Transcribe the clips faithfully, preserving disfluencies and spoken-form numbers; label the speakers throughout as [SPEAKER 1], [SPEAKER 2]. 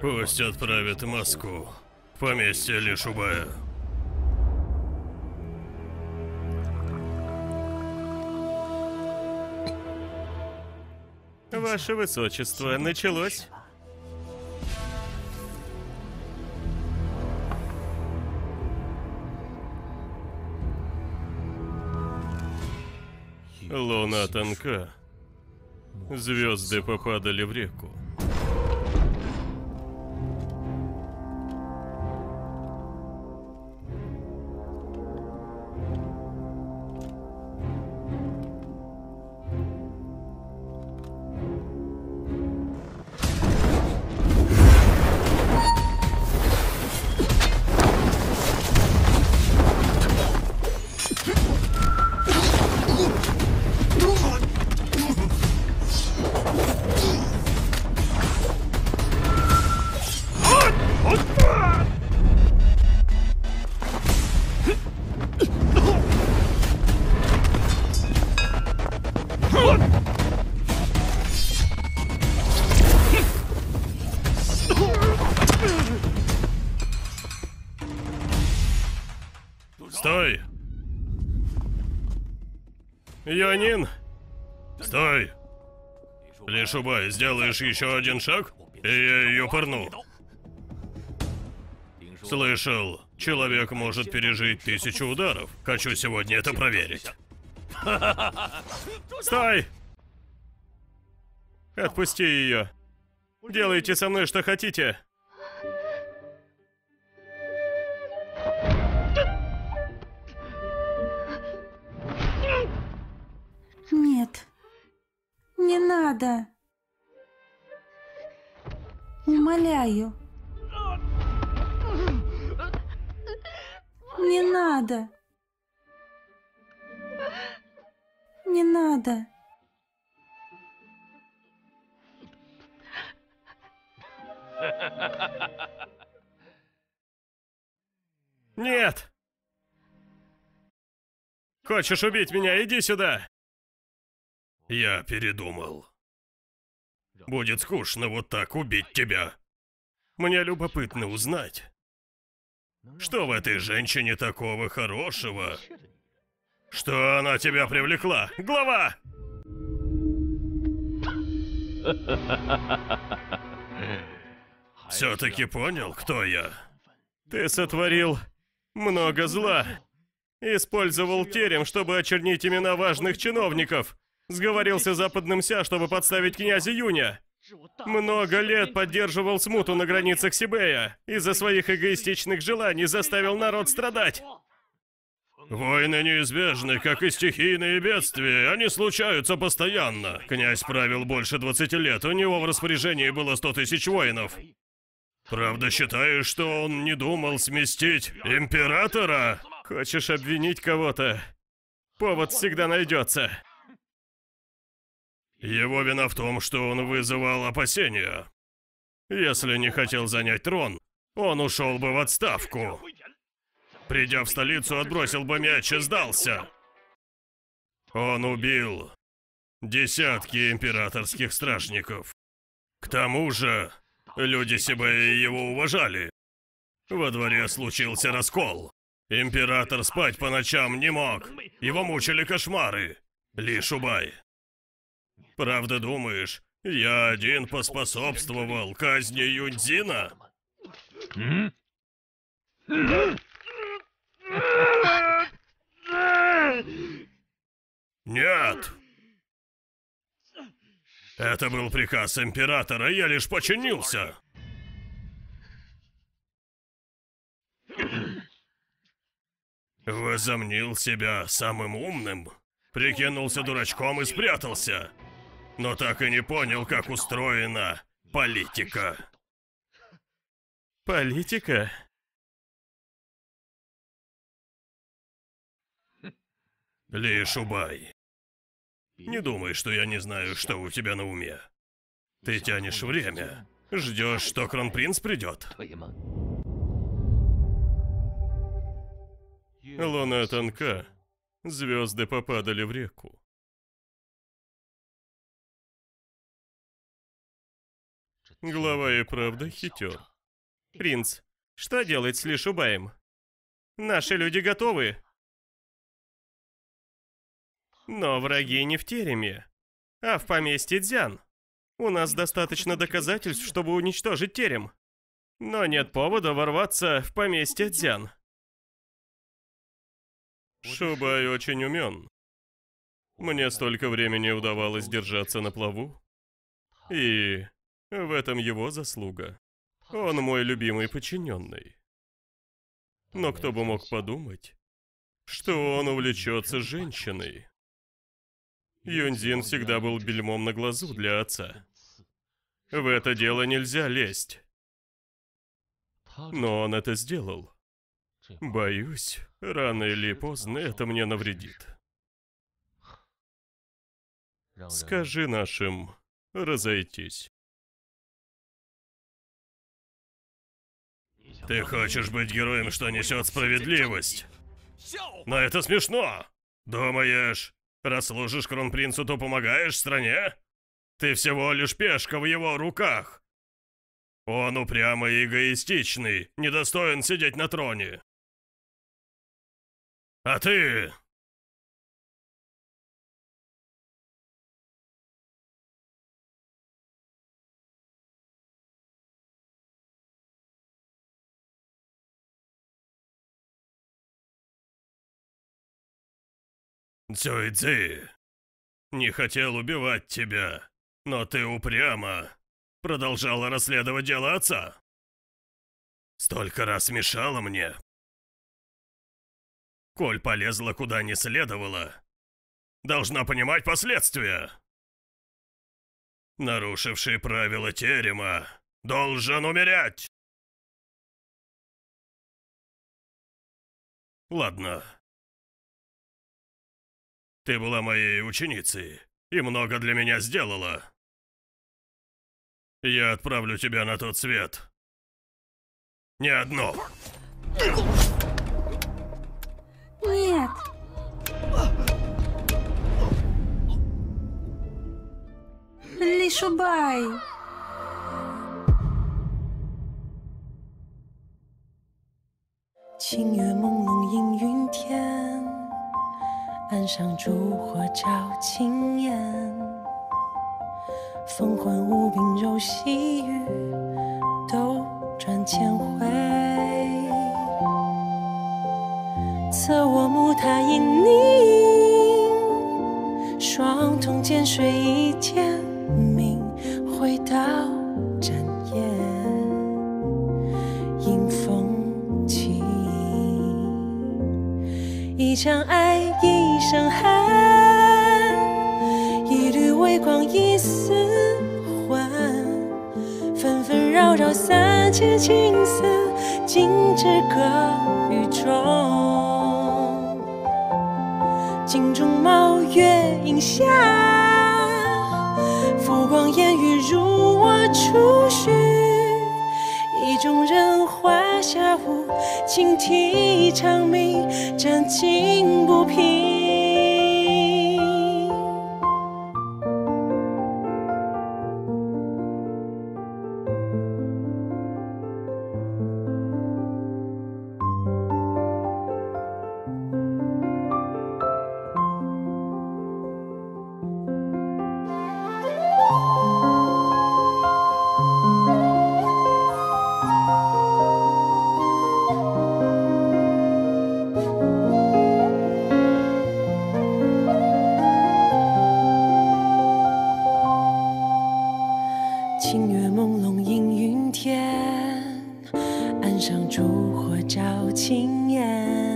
[SPEAKER 1] Пусть отправят в Москву. В поместье Лишубая.
[SPEAKER 2] Ваше Высочество, началось?
[SPEAKER 1] Луна тонка. Звезды попадали в реку. Стой!
[SPEAKER 2] Юанин!
[SPEAKER 1] Стой! Лишубай, сделаешь еще один шаг, и я ее порну. Слышал, человек может пережить тысячу ударов. Хочу сегодня это проверить.
[SPEAKER 2] Стой! Отпусти ее. Делайте со мной что хотите.
[SPEAKER 3] Нет. Не надо. Умоляю. Не надо. Не надо.
[SPEAKER 2] Нет! Хочешь убить меня? Иди сюда!
[SPEAKER 1] Я передумал. Будет скучно вот так убить тебя. Мне любопытно узнать, что в этой женщине такого хорошего, что она тебя привлекла. Глава! Все-таки понял, кто я?
[SPEAKER 2] Ты сотворил много зла. Использовал терем, чтобы очернить имена важных чиновников. Сговорился с Западным Ся, чтобы подставить князя Юня. Много лет поддерживал смуту на границах Сибэя. Из-за своих эгоистичных желаний заставил народ страдать.
[SPEAKER 1] Войны неизбежны, как и стихийные бедствия. Они случаются постоянно. Князь правил больше двадцати лет, у него в распоряжении было сто тысяч воинов. Правда, считаешь, что он не думал сместить императора?
[SPEAKER 2] Хочешь обвинить кого-то? Повод всегда найдется.
[SPEAKER 1] Его вина в том, что он вызывал опасения. Если не хотел занять трон, он ушел бы в отставку. Придя в столицу, отбросил бы мяч и сдался. Он убил десятки императорских стражников. К тому же, люди Сибэя его уважали. Во дворе случился раскол. Император спать по ночам не мог. Его мучили кошмары. Лишубай. Правда, думаешь, я один поспособствовал казни Юньцзина? Нет! Это был приказ императора, я лишь подчинился. Возомнил себя самым умным, прикинулся дурачком и спрятался. Но так и не понял, как устроена политика.
[SPEAKER 2] Политика?
[SPEAKER 1] Лишубай, не думай, что я не знаю, что у тебя на уме. Ты тянешь время, ждешь, что кронпринц придет.
[SPEAKER 2] Луна тонка, звезды попадали в реку. Глава и правда хитер. Принц, что делать с Ли Шубаем? Наши люди готовы. Но враги не в тереме, а в поместье Дзян. У нас достаточно доказательств, чтобы уничтожить терем. Но нет повода ворваться в поместье Дзян. Шубай очень умен. Мне столько времени удавалось держаться на плаву. И в этом его заслуга. Он мой любимый подчиненный. Но кто бы мог подумать, что он увлечется женщиной. Юньцзин всегда был бельмом на глазу для отца. В это дело нельзя лезть. Но он это сделал. Боюсь, рано или поздно это мне навредит. Скажи нашим разойтись.
[SPEAKER 1] Ты хочешь быть героем, что несет справедливость? Но это смешно! Думаешь, раз служишь кронпринцу, то помогаешь стране? Ты всего лишь пешка в его руках. Он упрямый и эгоистичный, недостоин сидеть на троне. А ты... Цюйцзи не хотел убивать тебя, но ты упрямо продолжала расследовать дело отца. Столько раз мешала мне. Коль полезла куда не следовало, должна понимать последствия. Нарушивший правила терема должен умереть. Ладно. Ты была моей ученицей и много для меня сделала. Я отправлю тебя на тот свет. Не одно.
[SPEAKER 3] Нет. Ли Шубай.
[SPEAKER 4] 清月朦胧映云天，岸上烛火照青烟。风唤无柄柔细雨，斗转千回。侧卧木榻阴凝，双瞳渐水一剑明，回到展颜，迎风起。 一场爱，一声寒，一缕微光，一丝魂，纷纷扰扰，三千青丝，尽至歌域中。镜中猫月映下，浮光烟雨如我初许。 意中人华夏舞，轻啼长鸣，战惊不平。 清月朦胧映云天，岸上烛火照青烟。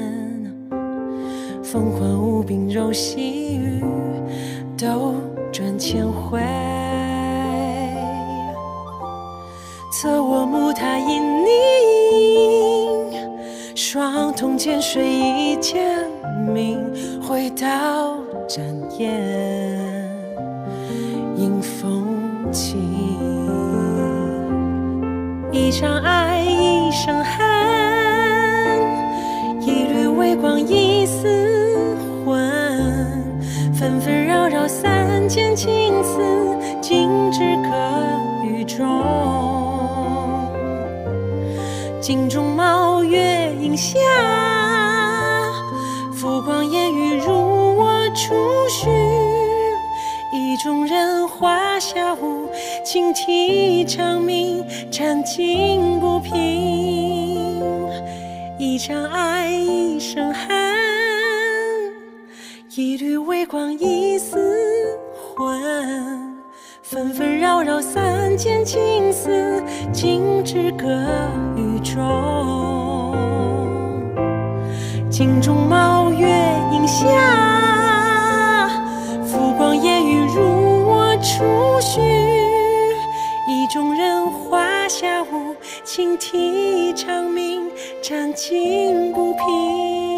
[SPEAKER 4] 风唤无柄柔细雨，斗转千回。侧卧木榻阴凝，双瞳渐水一剑明，回到展颜，迎风起。 一场爱，一声寒，一缕微光，一丝魂，纷纷扰扰，三千青丝，尽至歌域中。 镜中猫，月影下，浮光烟雨如我初许。意中人，华夏舞，轻啼长鸣，战尽不平。一场爱，一声寒，一缕微光，一丝魂。纷纷扰扰，三千青丝，尽至歌宇中。镜中猫，月影下，浮光烟雨如我初许。意中人，华夏舞，轻啼长鸣，战尽不平。